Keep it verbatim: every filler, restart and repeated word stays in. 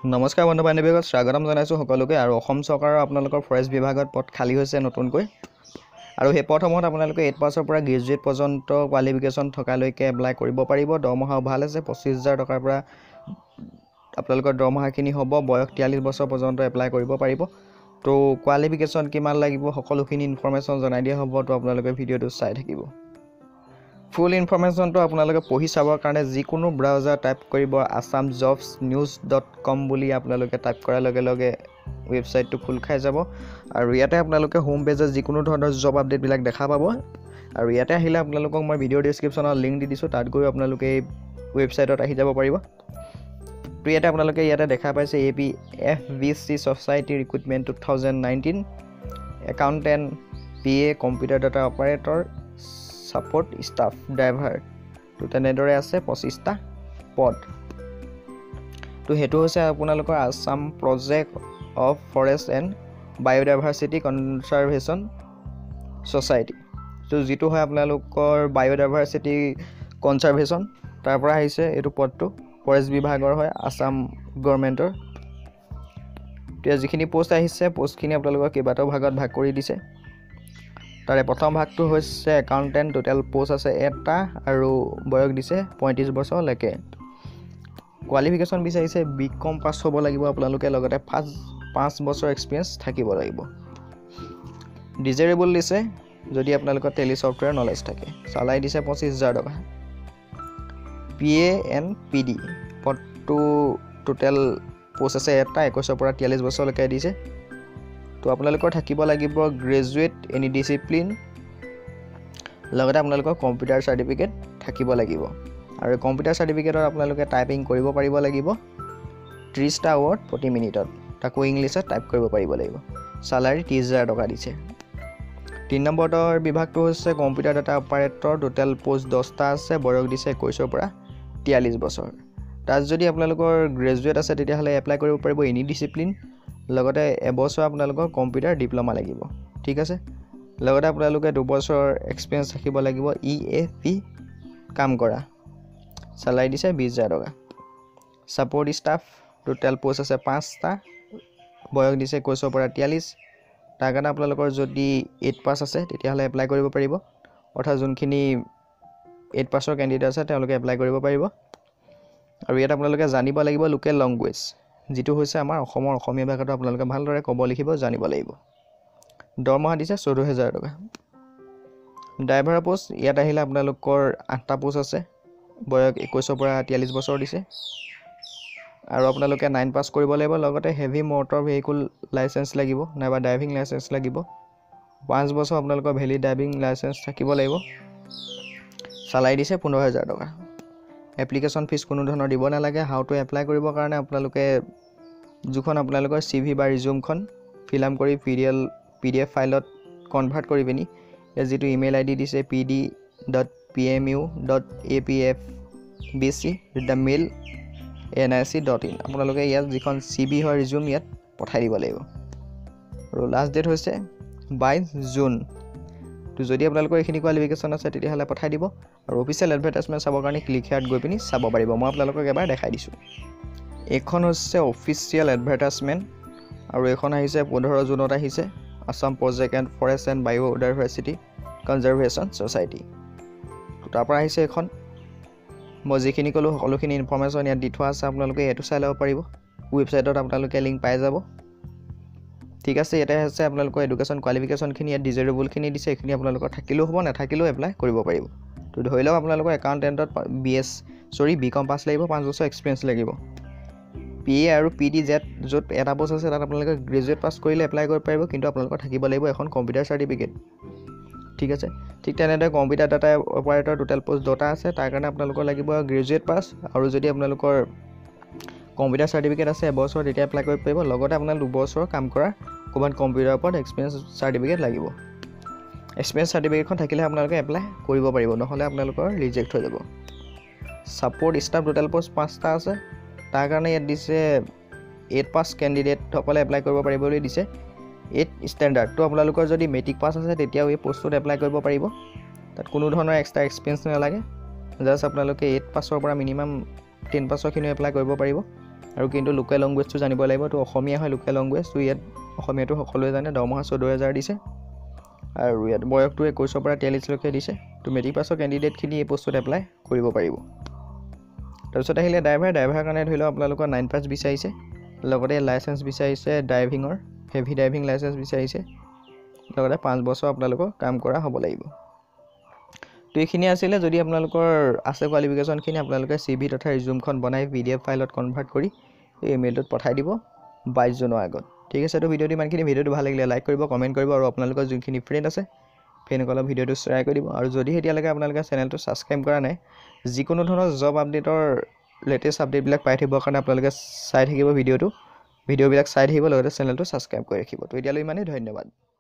নমস্কাৰ বন্ধু বান্ধৱীসকল, স্বাগতম জনাইছোঁ সকলোকে। আৰু অসম চৰকাৰৰ আপোনালোকৰ ফৰেষ্ট বিভাগত পদ খালী হৈছে নতুনকৈ, আৰু সেই পদসমূহত আপোনালোকে এইট পাছৰ পৰা গ্ৰেজুৱেট পৰ্যন্ত কোৱালিফিকেশ্যন থকালৈকে এপ্লাই কৰিব পাৰিব। দৰমহাও ভাল আছে, পঁচিছ হাজাৰ টকাৰ পৰা আপোনালোকৰ দৰমহাখিনি হ'ব। বয়স তিয়াল্লিছ বছৰ পৰ্যন্ত এপ্লাই কৰিব পাৰিব। তো কোৱালিফিকেশ্যন কিমান লাগিব সকলোখিনি ইনফৰ্মেশ্যন জনাই দিয়া হ'ব। তো আপোনালোকে ভিডিঅ'টো চাই থাকিব। ফুল ইনফৰ্মেশ্যনটো আপোনালোকে পঢ়ি চাবৰ কাৰণে যিকোনো ব্ৰাউজাৰ টাইপ কৰিব Assam jobs news dot com বুলি। আপোনালোকে টাইপ কৰাৰ লগে লগে ৱেবছাইটটো খোল খাই যাব, আৰু ইয়াতে আপোনালোকে হোম পেজত যিকোনো ধৰণৰ জব আপডেটবিলাক দেখা পাব। আৰু ইয়াতে আহিলে আপোনালোকক মই ভিডিঅ' ডেছক্ৰিপশ্যনত লিংক দি দিছোঁ, তাত গৈ আপোনালোকে এই ৱেবছাইটত আহি যাব পাৰিব। তো ইয়াতে আপোনালোকে ইয়াতে দেখা পাইছে A P F B C society recruitment two thousand nineteen, accountant, P A, computer data operator, support staff, driver. তো তেনেদৰে আছে পঁচিছটা পদ। তো সেইটো হৈছে আপোনালোকৰ Assam project of forest and biodiversity conservation society. তো যিটো হয় আপোনালোকৰ বায়'ডাইভাৰ্চিটি কনজাৰ্ভেশ্যন, তাৰ পৰা আহিছে এইটো পদটো। ফৰেষ্ট বিভাগৰ হয়, আছাম গভৰ্ণমেণ্টৰ। এতিয়া যিখিনি পোষ্ট আহিছে, পোষ্টখিনি আপোনালোকৰ কেইবাটাও ভাগত ভাগ কৰি দিছে। তাৰে প্ৰথম ভাগটো হৈছে একাউণ্টেণ্ট, টোটেল পোষ্ট আছে এটা, আৰু বয়স দিছে পঁয়ত্ৰিছ বছৰলৈকে। কোৱালিফিকেশ্যন বিচাৰিছে বি কম পাছ হ'ব লাগিব আপোনালোকে, লগতে পাঁচ পাঁচ বছৰ এক্সপিৰিয়েঞ্চ থাকিব লাগিব। ডিজাৰেবল দিছে যদি আপোনালোকৰ টেলি ছফ্টৱেৰ নলেজ থাকে। চালাই দিছে পঁচিছ হাজাৰ টকা। P A N P D পদটো টোটেল পোষ্ট আছে এটা, একৈছৰ পৰা তিয়াল্লিছ বছৰলৈকে দিছে। তো আপোনালোকৰ থাকিব লাগিব গ্ৰেজুৱেট এনি ডিচিপ্লিন, লগতে আপোনালোকৰ কম্পিউটাৰ চাৰ্টিফিকেট থাকিব লাগিব। আৰু কম্পিউটাৰ চাৰ্টিফিকেটত আপোনালোকে টাইপিং কৰিব পাৰিব লাগিব ত্ৰিছটা ৱৰ্ড প্ৰতি মিনিটত, তাকো ইংলিছত টাইপ কৰিব পাৰিব লাগিব। চালাৰী ত্ৰিছ হাজাৰ টকা দিছে। তিনি নম্বৰৰ বিভাগটো হৈছে computer data operator, total post দহটা আছে, বয়স দিছে একৈছৰ পৰা তিয়াল্লিছ বছৰ। তাত যদি আপোনালোকৰ গ্ৰেজুৱেট আছে তেতিয়াহ'লে এপ্লাই কৰিব পাৰিব এনি ডিচিপ্লিন, লগতে এবছৰ আপোনালোকৰ কম্পিউটাৰ ডিপ্ল'মা লাগিব। ঠিক আছে, লগতে আপোনালোকে দুবছৰ এক্সপিৰিয়েঞ্চ থাকিব লাগিব ই এ পি কাম কৰা। চালাৰী দিছে বিছ হাজাৰ টকা। ছাপৰ্ট ষ্টাফ, টোটেল পোষ্ট আছে পাঁচটা, বয়স দিছে একৈছৰ পৰা তিয়াল্লিছ। তাৰ কাৰণে আপোনালোকৰ যদি এইট পাছ আছে তেতিয়াহ'লে এপ্লাই কৰিব পাৰিব, অৰ্থাৎ যোনখিনি এইট পাছৰ কেণ্ডিডেট আছে তেওঁলোকে এপ্লাই কৰিব পাৰিব। আৰু ইয়াত আপোনালোকে জানিব লাগিব লোকেল লেংগুৱেজ, যিটো হৈছে আমাৰ অসমৰ অসমীয়া ভাষাটো আপোনালোকে ভালদৰে ক'ব লিখিব জানিব লাগিব। দৰমহা দিছে চৈধ্য হাজাৰ টকা। ড্ৰাইভাৰ পোষ্ট, ইয়াত আহিলে আপোনালোকৰ আঠটা পোষ্ট আছে, বয়স একৈছৰ পৰা তিয়াল্লিছ বছৰ দিছে। আৰু আপোনালোকে নাইন পাছ কৰিব লাগিব, লগতে হেভি মটৰ ভেহিকুল লাইচেঞ্চ লাগিব, নাইবা ড্ৰাইভিং লাইচেঞ্চ লাগিব। পাঁচ বছৰ আপোনালোকৰ ভেলিড ড্ৰাইভিং লাইচেঞ্চ থাকিব লাগিব। চালাৰী দিছে পোন্ধৰ হাজাৰ টকা। এপ্লিকেশ্যন ফিজ কোনো ধৰণৰ দিব নালাগে। হাউ টু এপ্লাই কৰিবৰ কাৰণে আপোনালোকে যিখন আপোনালোকৰ চি ভি বা ৰিজিউমখন ফিল আপ কৰি P D L P D F ফাইলত কনভাৰ্ট কৰি পিনি ইয়াত যিটো ইমেইল আই ডি দিছে P D dot P M U dot A P F B C the mail N I C dot in, আপোনালোকে ইয়াত যিখন চি ভি হয় ৰিজিউম ইয়াত পঠাই দিব লাগিব। আৰু লাষ্ট ডেট হৈছে বাইছ জুন। তো যদি আপোনালোকৰ এইখিনি কোৱালিফিকেশ্যন আছে তেতিয়াহ'লে পঠাই দিব। আৰু অফিচিয়েল এডভাৰটাইজমেণ্ট চাবৰ কাৰণে ক্লিক হেয়াৰত গৈ পিনি চাব পাৰিব। মই আপোনালোকক এবাৰ দেখাই দিছোঁ। এইখন হৈছে অফিচিয়েল এডভাৰটাইজমেণ্ট, আৰু এইখন আহিছে পোন্ধৰ জুনত আহিছে, Assam project and forest and biodiversity conservation society. তাৰ পৰা আহিছে এইখন। মই যিখিনি ক'লোঁ সকলোখিনি ইনফৰ্মেশ্যন ইয়াত দি থোৱা আছে, আপোনালোকে এইটো চাই ল'ব পাৰিব। ৱেবছাইটত আপোনালোকে লিংক পাই যাব। ঠিক আছে, ইয়াতে আছে আপোনালোকৰ এডুকেশ্যন কোৱালিফিকেশ্যনখিনি, ইয়াত ডিজাৰেবলখিনি দিছে, এইখিনি আপোনালোকৰ থাকিলেও হ'ব, নাথাকিলেও এপ্লাই কৰিব পাৰিব। তো ধৰি লওক আপোনালোকৰ একাউণ্টেণ্টত B S C or B com pass লাগিব, পাঁচ বছৰ এক্সপিৰিয়েঞ্চ লাগিব। পি এ আৰু পি ডি জেড য'ত এটা পোষ্ট আছে তাত আপোনালোকে গ্ৰেজুৱেট পাছ কৰিলে এপ্লাই কৰিব পাৰিব, কিন্তু আপোনালোকৰ থাকিব লাগিব এখন কম্পিউটাৰ চাৰ্টিফিকেট। ঠিক আছে, ঠিক তেনেদৰে computer data operator total post দহটা আছে, তাৰ কাৰণে আপোনালোকৰ লাগিব গ্ৰেজুৱেট পাছ, আৰু যদি আপোনালোকৰ কম্পিউটাৰ চাৰ্টিফিকেট আছে এবছৰ তেতিয়া এপ্লাই কৰিব পাৰিব। লগতে আপোনাৰ দুবছৰ কাম কৰা ক'ৰবাত কম্পিউটাৰৰ ওপৰত এক্সপিৰিয়েঞ্চ চাৰ্টিফিকেট লাগিব। এক্সপিৰিয়েঞ্চ চাৰ্টিফিকেটখন থাকিলে আপোনালোকে এপ্লাই কৰিব পাৰিব, নহ'লে আপোনালোকৰ ৰিজেক্ট হৈ যাব। ছাপৰ্ট ষ্টাফ টোটেল পোষ্ট পাঁচটা আছে, তাৰ কাৰণে ইয়াত দিছে এইট পাছ কেণ্ডিডেটসকলে এপ্লাই কৰিব পাৰিব বুলি দিছে। এইট ষ্টেণ্ডাৰ্ড, তো আপোনালোকৰ যদি মেট্ৰিক পাছ আছে তেতিয়াও এই পোষ্টটোত এপ্লাই কৰিব পাৰিব। তাত কোনো ধৰণৰ এক্সট্ৰা এক্সপিৰিয়েঞ্চ নালাগে, জাষ্ট আপোনালোকে এইট পাছৰ পৰা মিনিমাম টেন পাছৰখিনি এপ্লাই কৰিব পাৰিব। আৰু কিন্তু লোকেল লেংগুৱেজটো জানিব লাগিব তো অসমীয়া হয় লোকেল লেংগুৱেজ তো ইয়াত অসমীয়াটো সকলোৱে জানে দৰমহা চৈধ্য হাজাৰ দিছে আৰু ইয়াত বয়সটো একৈছৰ পৰা তিয়াল্লিছলৈকে দিছে তো মেট্ৰিক পাছৰ কেণ্ডিডেটখিনি এই পোষ্টত এপ্লাই কৰিব পাৰিব তাৰপিছত আহিলে ড্ৰাইভাৰ ড্ৰাইভাৰৰ কাৰণে ধৰি লওক আপোনালোকৰ নাইন পাছ বিচাৰিছে লগতে লাইচেঞ্চ বিচাৰিছে ড্ৰাইভিঙৰ হেভি ড্ৰাইভিং লাইচেঞ্চ বিচাৰিছে লগতে পাঁচ বছৰ আপোনালোকৰ কাম কৰা হ'ব লাগিব তো এইখিনি আছিলে যদি আপোনালোকৰ আছে কোৱালিফিকেশ্যনখিনি আপোনালোকে চি ভি তথা ৰিজিউমখন বনাই পি ডি এফ ফাইলত কনভাৰ্ট কৰি এই ইমেইলটোত পঠাই দিব বাইছ জুনৰ আগত ঠিক আছে তো ভিডিঅ'টো ইমানখিনি ভিডিঅ'টো ভাল লাগিলে লাইক কৰিব কমেণ্ট কৰিব আৰু আপোনালোকৰ যোনখিনি ফ্ৰেণ্ড আছে ফ্ৰেণ্ডসকলক ভিডিঅ'টো শ্বেয়াৰ কৰি দিব আৰু যদি এতিয়ালৈকে আপোনালোকে চেনেলটো ছাবস্ক্ৰাইব কৰা নাই যিকোনো ধৰণৰ জব আপডেটৰ লেটেষ্ট আপডেটবিলাক পাই থাকিবৰ কাৰণে আপোনালোকে চাই থাকিব ভিডিঅ'টো ভিডিঅ'বিলাক চাই থাকিব লগতে চেনেলটো ছাবস্ক্ৰাইব কৰি ৰাখিব তো এতিয়ালৈ ইমানেই ধন্যবাদ